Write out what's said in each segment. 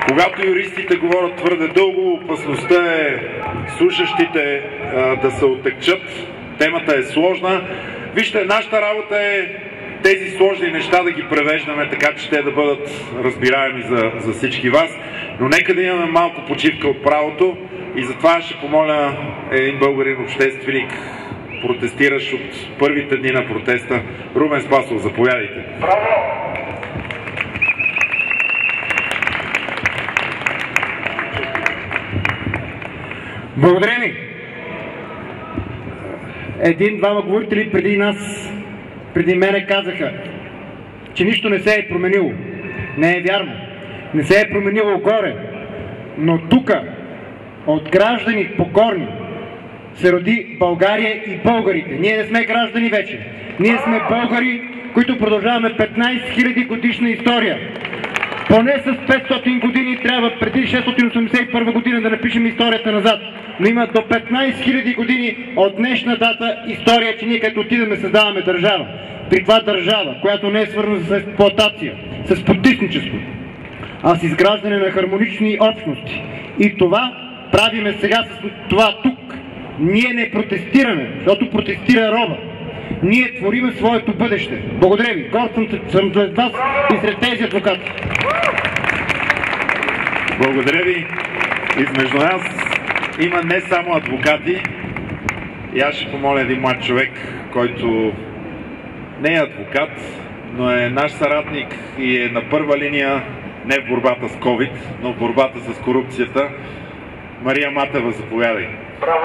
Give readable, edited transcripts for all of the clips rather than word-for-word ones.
Когато юристите говорят твърде дълго, опасността е слушащите да се оттекчат. Темата е сложна. Вижте, нашата работа е тези сложни неща да ги превеждаме така, че те да бъдат разбираеми за всички вас. Но нека да имаме малко почивка от правото и затова ще помоля един българин общественик, протестиращ от първите дни на протеста, Румен Спасов, заповядайте. Браво! Благодаря ви! Един-двама говорители преди нас, преди мене казаха, че нищо не се е променило. Не е вярно. Не се е променило горе. Но тук, от граждани покорни, се роди България и българите. Ние не сме граждани вече. Ние сме българи, които продължаваме 15 000 годишна история. Поне с 500 години трябва преди 681 година да напишем историята назад. Но има до 15 000 години от днешна дата история, че ние като отидем създаваме държава. При това държава, която не е свързана с експлоатация, с потисничество, а с изграждане на хармонични общности. И това правиме сега с това тук. Ние не протестираме, защото протестира роба. Ние твориме своето бъдеще. Благодаря ви. Горд съм след вас и сред тези адвокати. Благодаря ви. Измежду нас има не само адвокати. И аз ще помоля един млад човек, който не е адвокат, но е наш съратник и е на първа линия не в борбата с COVID, но в борбата с корупцията. Мария Матева, заповядай. Браво!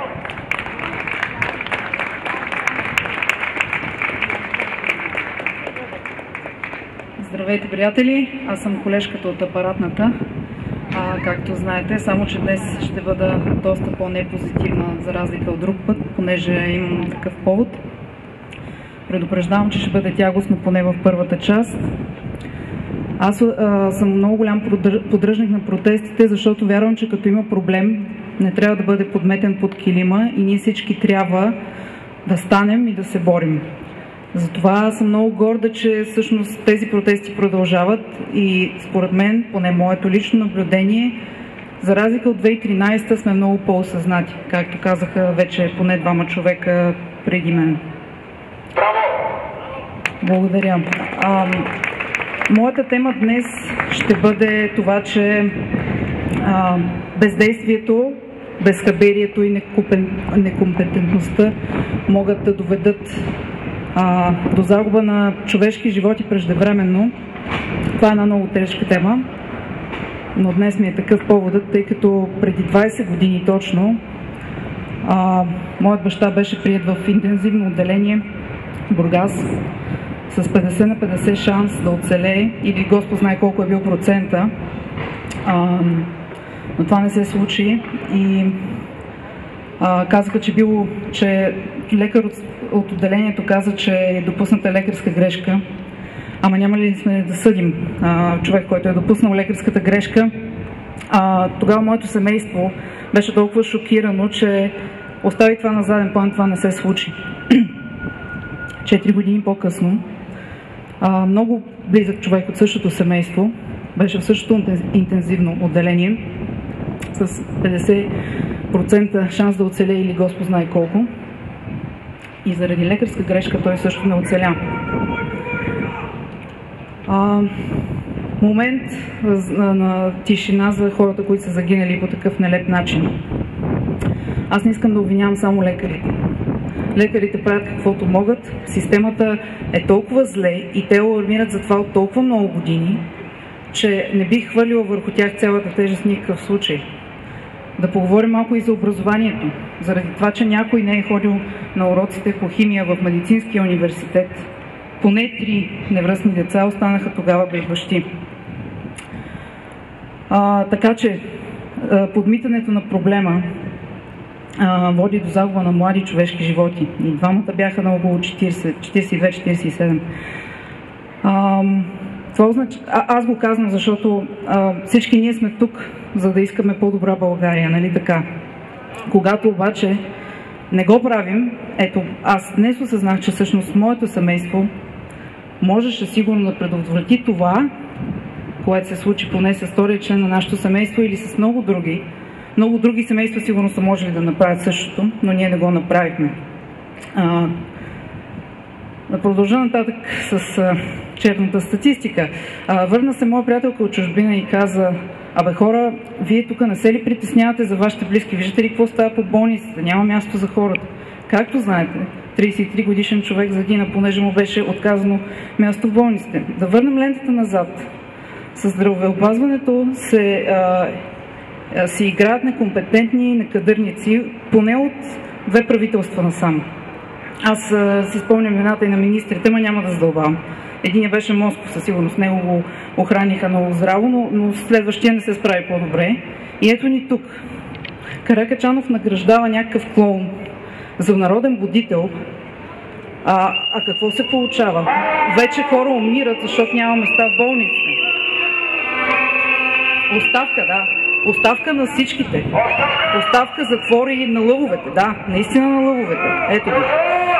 Здравейте, приятели! Аз съм колежката от апаратната, както знаете, само че днес ще бъда доста по-непозитивна за разлика от друг път, понеже имам такъв повод. Предупреждавам, че ще бъде тягостно поне в първата част. Аз съм много голям поддръжник на протестите, защото вярвам, че като има проблем, не трябва да бъде подметен под килима и ние всички трябва да станем и да се борим. Затова съм много горда, че всъщност тези протести продължават и според мен, поне моето лично наблюдение, за разлика от 2013 сме много по-осъзнати, както казаха вече поне двама човека преди мен. Браво! Благодаря. Моята тема днес ще бъде това, че бездействието, безхаберието и некомпетентността могат да доведат до загуба на човешки животи преждевременно. Това е една много тежка тема, но днес ми е такъв поводът, тъй като преди 20 години точно моят баща беше приет в интензивно отделение в Бургас с 50 на 50 шанс да оцелее, или Господ знае колко е бил процента, но това не се случи и казаха, че лекар от отделението каза, че е допусната лекарска грешка. Ама няма ли сме да съдим човек, който е допуснал лекарската грешка? Тогава моето семейство беше толкова шокирано, че остави това на заден план, това не се случи. 4 години по-късно много близък човек от същото семейство беше в същото интензивно отделение с 50% шанс да оцелее или Господ знае колко. И заради лекарска грешка той също не оцеля. Момент на тишина за хората, които са загинали по такъв нелеп начин. Аз не искам да обвинявам само лекарите. Лекарите правят каквото могат. Системата е толкова зле и те алармират за това от толкова много години, че не бих хвърлила върху тях цялата тежест в никакъв случай. Да поговорим малко и за образованието. Заради това, че някой не е ходил на уроците по химия в медицинския университет, поне 3 невръстни деца останаха тогава без бащи. Така че подмитането на проблема води до загуба на млади човешки животи. И двамата бяха на около 42-47. Това аз го казвам, защото всички ние сме тук, за да искаме по-добра България, нали така? Когато обаче не го правим, ето, аз днес осъзнах, че всъщност моето семейство можеше сигурно да предотврати това, което се случи поне с втория член на нашето семейство или с много други. Много други семейства сигурно са можели да направят същото, но ние не го направихме. Да продължа нататък с черната статистика. Върна се моя приятелка от чужбина и каза: абе хора, вие тук не се ли притеснявате за вашите близки? Виждате ли какво става по болниците? Няма място за хората. Както знаете, 33 годишен човек загина, понеже му беше отказано място в болниците. Да върнем лентата назад. С здравеопазването се играят некомпетентни некадърници, поне от 2 правителства насам. Аз си спомням имената и на министрите, ма няма да задълбавам. Единият беше Москов, със сигурност него го охраниха много здраво, но следващия не се справи по-добре. И ето ни тук. Каракачанов награждава някакъв клоун за народен будител. А какво се получава? Вече хора умират, защото няма места в болниците. Оставка, да. Оставка на всичките. Оставка затвори на лъвовете. Да, наистина на лъвовете. Ето го.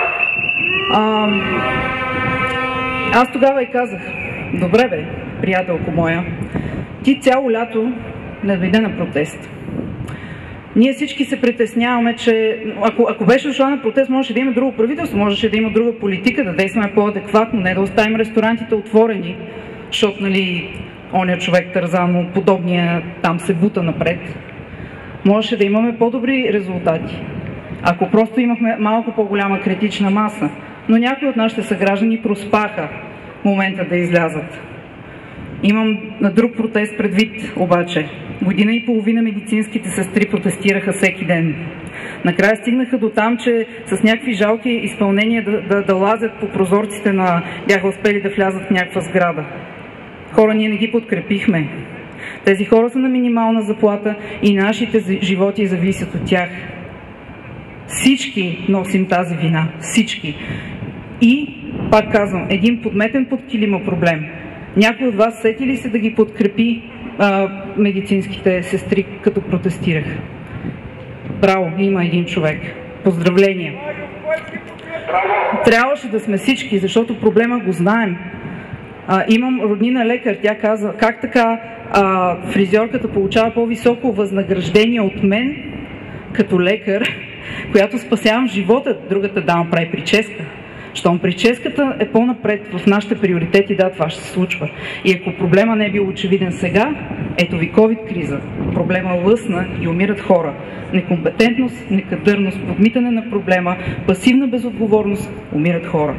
Аз тогава и казах: добре бе, приятелко моя, ти цяло лято не дойде на протест. Ние всички се притесняваме, че ако беше дошла на протест, можеше да има друго правителство, можеше да има друга политика, да действаме по-адекватно, не да оставим ресторантите отворени, защото, нали, оня човек Тързан, подобния там се бута напред. Можеше да имаме по-добри резултати, ако просто имахме малко по-голяма критична маса. Но някои от нашите съграждани проспаха момента да излязат. Имам на друг протест предвид обаче. Година и половина медицинските сестри протестираха всеки ден. Накрая стигнаха до там, че с някакви жалки изпълнения да лазят по прозорците бяха успели да влязат в някаква сграда. Хора, ние не ги подкрепихме. Тези хора са на минимална заплата и нашите животи зависят от тях. Всички носим тази вина. Всички. И, пак казвам, един подметен под килима проблем. Някой от вас сети ли се да ги подкрепи медицинските сестри, като протестирах? Браво, има един човек. Поздравления! Трябваше да сме всички, защото проблема го знаем. Имам роднина лекар, тя казва: как така фризьорката получава по-високо възнаграждение от мен, като лекар, която спасявам живота, другата дама прави прическа. Щом прическата е по-напред в нашите приоритети, да, това ще се случва. И ако проблема не е бил очевиден сега, ето ви COVID-криза. Проблема лъсна и умират хора. Некомпетентност, некадърност, подмитане на проблема, пасивна безотговорност, умират хора.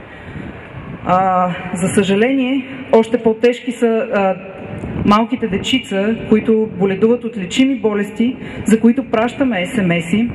За съжаление, още по-тежки са малките дечица, които боледуват от лечими болести, за които пращаме СМС-и,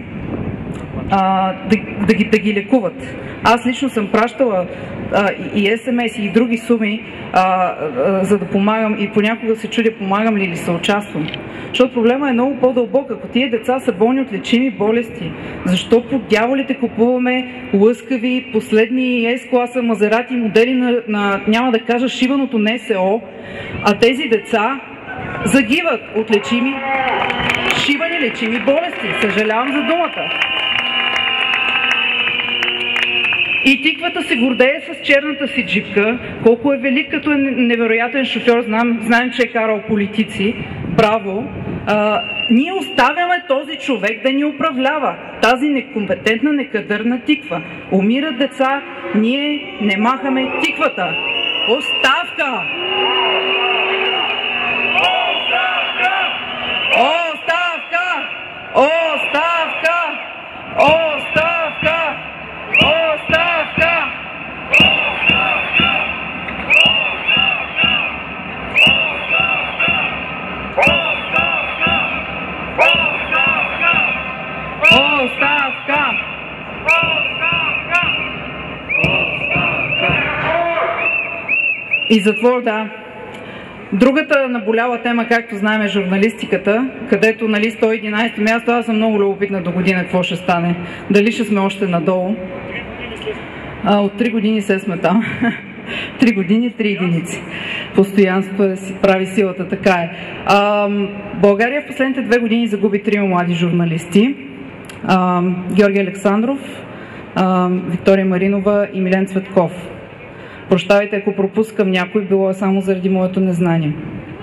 да ги лекуват. Аз лично съм пращала и СМС и други суми, за да помагам, и понякога се чудя помагам ли или съучаствам. Защото проблема е много по-дълбок. Ако тия деца са болни от лечими болести, защо по дяволите купуваме лъскави, последни S-класа Мазерати модели на, няма да кажа, шибаното НСО, а тези деца загиват от шибани лечими болести. Съжалявам за думата. И тиквата се гордее с черната си джипка. Колко е велик, като е невероятен шофьор. Знаем, че е карал политици. Браво! Ние оставяме този човек да ни управлява. Тази некомпетентна, некадърна тиква. Умират деца, ние не махаме тиквата. Оставка! Оставка! Оставка! Оставка! Оставка! Оставка! Оставка! И затвор, да. Другата наболяла тема, както знаем, е журналистиката, където, нали, 111 място. Аз съм много любопитна до година какво ще стане. Дали ще сме още надолу. От 3 години се сме там. 3 години, 3 единици. Постоянство си прави силата, така е. България в последните 2 години загуби 3 млади журналисти. Георги Александров, Виктория Маринова и Милен Цветков. Прощавайте, ако пропускам някой, било е само заради моето незнание.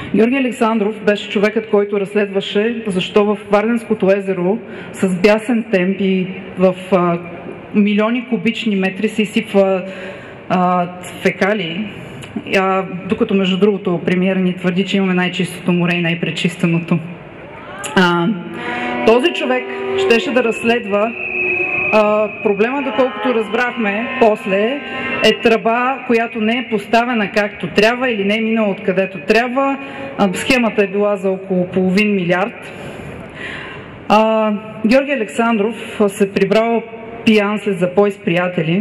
Георги Александров беше човекът, който разследваше защо в Варденското езеро с бясен темп и в милиони кубични метри се изсипва фекалии, докато между другото премиера ни твърди, че имаме най-чистото море и най-пречистеното. Този човек щеше да разследва проблема, доколкото разбрахме после, е тръба, която не е поставена както трябва или не е минала откъдето трябва. Схемата е била за около половин милиард. Георги Александров се прибрал пиян след запой с приятели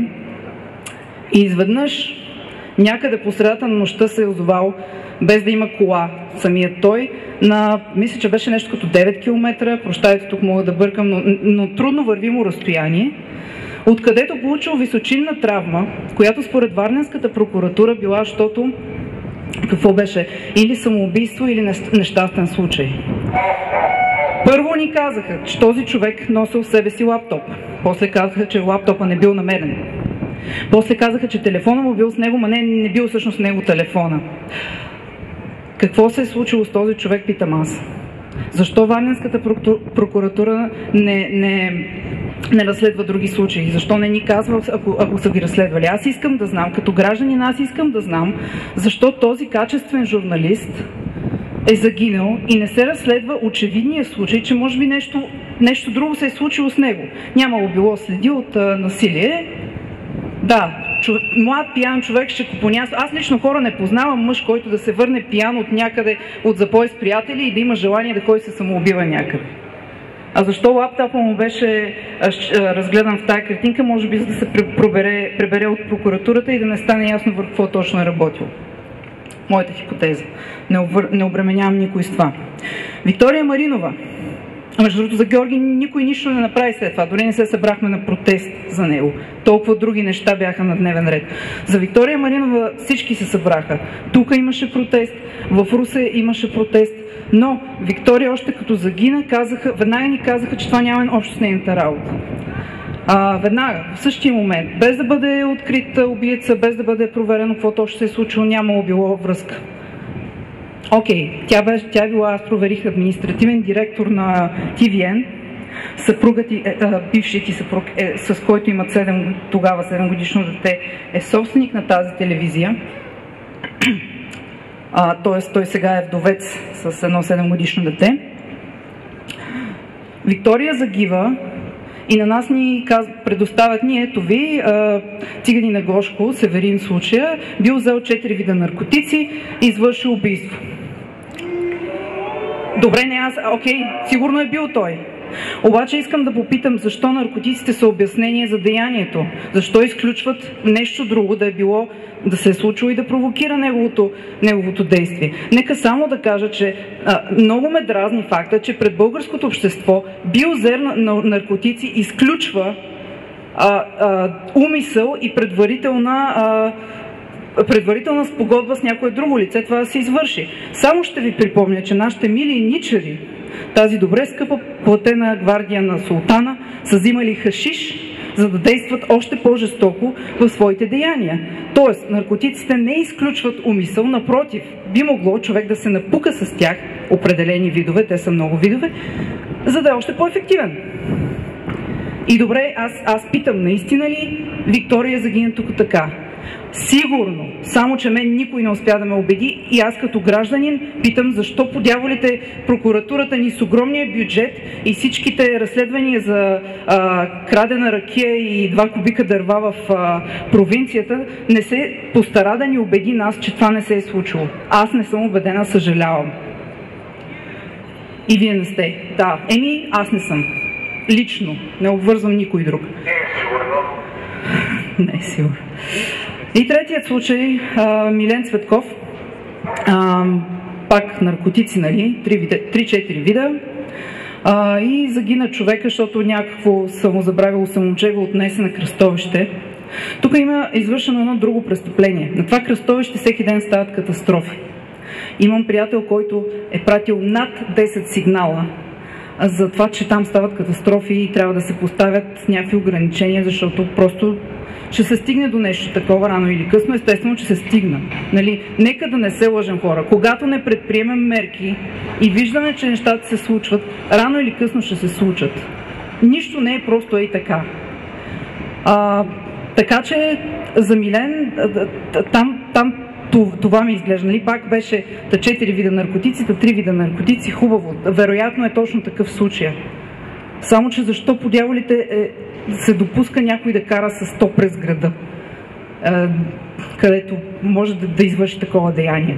и изведнъж някъде по средата на нощта се е озовал, без да има кола, самият той, мисля, че беше нещо като 9 км, прощайте, тук мога да бъркам, но трудно вървимо разстояние, откъдето получил височинна травма, която според Варненската прокуратура била, защото какво беше? Или самоубийство, или нещастен случай. Първо ни казаха, че този човек носил в себе си лаптоп. После казаха, че лаптопа не бил намерен. После казаха, че телефона му бил с него, но не бил всъщност него телефона. Какво се е случило с този човек, питам аз? Защо Варненската прокуратура не разследва други случаи? Защо не ни казва, ако са ги разследвали? Аз искам да знам, като гражданин, аз искам да знам, защо този качествен журналист е загинал и не се разследва очевидния случай, че може би нещо друго се е случило с него. Нямало било следи от насилие. Да, млад пиян човек ще купонясва. Аз лично хора не познавам мъж, който да се върне пиян от някъде, от запой с приятели и да има желание да ходи се самоубива някъде. А защо лаптопа му беше разгледан в тая картинка? Може би за да се пребере от прокуратурата и да не стане ясно върху какво точно е работил. Моята хипотеза. Не обременявам никой с това. Виктория Маринова. Между другото, за Георги никой нищо не направи след това. Дори не се събрахме на протест за него. Толкова други неща бяха на дневен ред. За Виктория Маринова всички се събраха. Тук имаше протест, в Русе имаше протест, но Виктория още като загина, веднага ни казаха, че това няма общо с нейната работа. Веднага, в същия момент, без да бъде открит убиеца, без да бъде проверено какво точно се е случило, нямало било връзка. Окей, тя била, аз проверих, административен директор на TVN, съпругът и бившият ти съпруг, с който имат 7 годишно дете, е собственик на тази телевизия. Т.е. той сега е вдовец с едно 7 годишно дете. Виктория загива и на нас ни предоставят ето ви, Циганин на Гошко, Северин случая, бил взел 4 вида наркотици и извършил убийство. Добре, окей, сигурно е бил той. Обаче искам да попитам, защо наркотиците са обяснение за деянието? Защо изключват нещо друго да е било, да се е случило и да провокира неговото действие? Нека само да кажа, че много ме дразни факта, че пред българското общество биозер на наркотици изключва умисъл и предварителна спогодба с някое друго лице това да се извърши. Само ще ви припомня, че нашите мили ничари, тази добре скъпа платена гвардия на султана, са взимали хашиш, за да действат още по-жестоко в своите деяния. Тоест, наркотиците не изключват умисъл, напротив, би могло човек да се напука с тях, определени видове, те са много видове, за да е още по-ефективен. И добре, аз питам, наистина ли Виктория загина тук така? Сигурно, само че мен никой не успя да ме убеди и аз като гражданин питам защо по дяволите прокуратурата ни с огромния бюджет и всичките разследвания за крадена ракия и 2 кубика дърва в провинцията не се постара да ни убеди нас, че това не се е случило. Аз не съм убедена, съжалявам. И вие не сте. Да, аз не съм. Лично. Не обвързвам никой друг. Не е сигурно. И третият случай, Милен Цветков, пак наркотици, нали, 3-4 вида, и загина човека, защото някакво самозабравило момче го отнесе на кръстовище. Тук има извършено едно друго престъпление. На това кръстовище всеки ден стават катастрофи. Имам приятел, който е пратил над 10 сигнала за това, че там стават катастрофи и трябва да се поставят някакви ограничения, защото просто ще се стигне до нещо такова рано или късно, естествено, че се стигна. Нали? Нека да не се лъжем, хора. Когато не предприемем мерки и виждаме, че нещата се случват, рано или късно ще се случат. Нищо не е просто и така. Така че за Милен там това ми изглежда. Нали? Пак беше 4 вида наркотици, 3 вида наркотици, хубаво. Вероятно е точно такъв случай. Само че защо по дяволите се допуска някой да кара с 100 през града, където може да извърши такова деяние.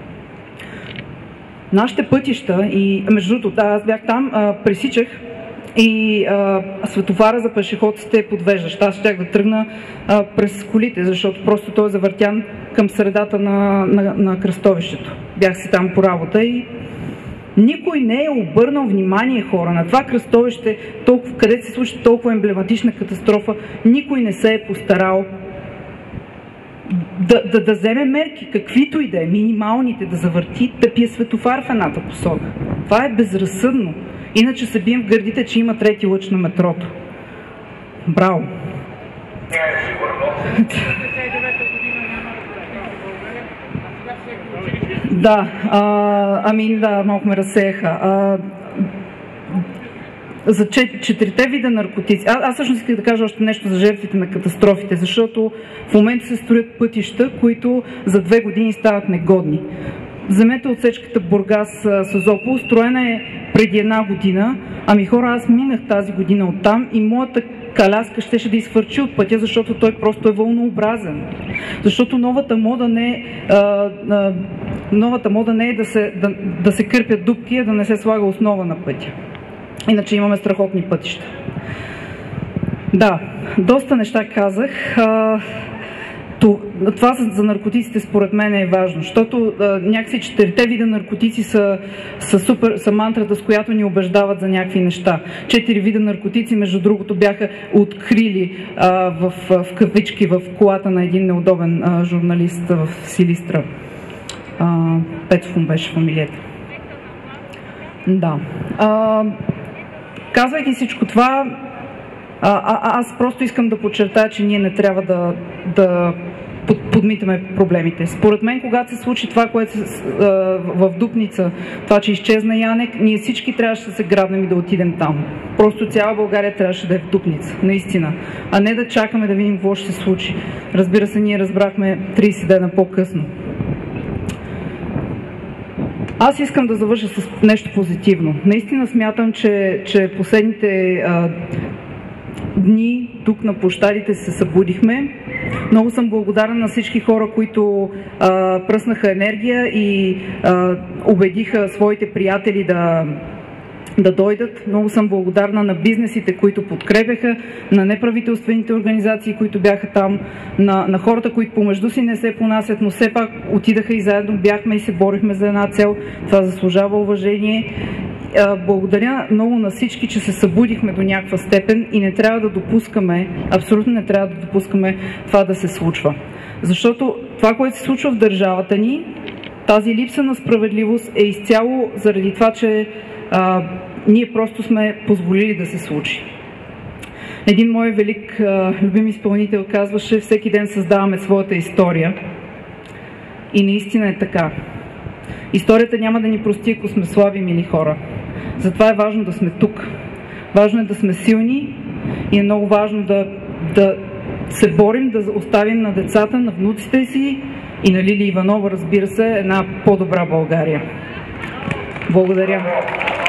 Нашите пътища, и между другото, аз бях там, пресичах и светофара за пешеходците е подвеждащ. Аз щях да тръгна през колите, защото просто той е завъртян към средата на кръстовището. Бях си там по работа и никой не е обърнал внимание, хора, на това кръстовище, където се случи толкова емблематична катастрофа. Никой не се е постарал да вземе мерки, каквито и да е, минималните, да завърти тъпия светофар в едната посока. Това е безразсъдно. Иначе се бием в гърдите, че има трети лъч на метрото. Браво! Да, малко ме разсеяха. За 4 вида наркотици. Аз всъщност исках да кажа още нещо за жертвите на катастрофите, защото в момента се строят пътища, които за 2 години стават негодни. Вземете отсечката Бургас-Созопол, строена е преди 1 година. Хора, аз минах тази година оттам и моята коляска щеше да изхвърчи от пътя, защото той просто е вълнообразен. Защото новата мода не е да се кърпят дупки, а да не се слага основа на пътя. Иначе имаме страхотни пътища. Да, доста неща казах. Това за наркотиците според мен е важно, защото някакси 4 вида наркотици са мантрата, с която ни убеждават за някакви неща. 4 вида наркотици, между другото, бяха открили в кавички в колата на един неудобен журналист в Силистра. Петов беше фамилията. Да. Казвайки всичко това, аз просто искам да подчертая, че ние не трябва да подмитаме проблемите. Според мен, когато се случи това, което в Дупница, това, че изчезна Янек, ние всички трябваше да се грабнем и да отидем там. Просто цяла България трябваше да е в Дупница, наистина. А не да чакаме да видим какво ще се случи. Разбира се, ние разбрахме 30 дена по-късно. Аз искам да завърша с нещо позитивно. Наистина смятам, че последните дни тук на площадите се събудихме. Много съм благодарна на всички хора, които пръснаха енергия и убедиха своите приятели да дойдат. Много съм благодарна на бизнесите, които подкрепяха, на неправителствените организации, които бяха там, на хората, които помежду си не се понасят, но все пак отидаха и заедно бяхме и се борихме за една цел. Това заслужава уважение. Благодаря много на всички, че се събудихме до някаква степен и не трябва да допускаме, абсолютно не трябва да допускаме това да се случва. Защото това, което се случва в държавата ни, тази липса на справедливост е изцяло заради това, че ние просто сме позволили да се случи. Един мой велик любим изпълнител казваше: всеки ден създаваме своята история. И наистина е така. Историята няма да ни прости, ако сме слаби, мили хора. Затова е важно да сме тук. Важно е да сме силни и е много важно да се борим, да оставим на децата, на внуците си и на Лили Иванова, разбира се, една по-добра България. Благодаря.